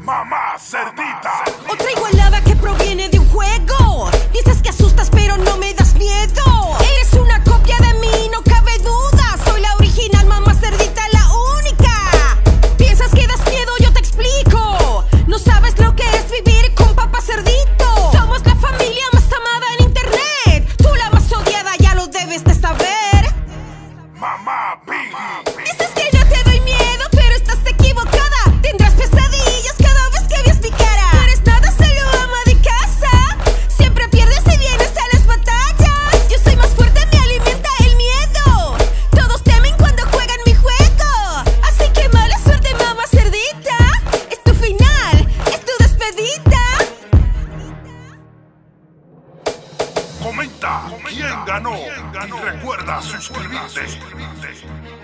Mamá cerdita. Otra igualada que proviene de un juego. Dices que asustas pero no me das miedo. Eres una copia de mí, no cabe duda. Soy la original, mamá cerdita, la única. Piensas que das miedo, yo te explico. No sabes lo que es vivir con papá cerdito. Somos la familia más amada en internet. Tú la más odiada, ya lo debes de saber. Mamá Piggy. Dices que yo te doy miedo, pero estás equivocada. Tendrás pesadillas cada vez que veas mi cara. No eres nada, solo ama de casa. Siempre pierdes y vienes a las batallas. Yo soy más fuerte, me alimenta el miedo. Todos temen cuando juegan mi juego. Así que mala suerte, mamá cerdita. Es tu final, es tu despedida. Comenta quién ganó y recuerda suscribirte.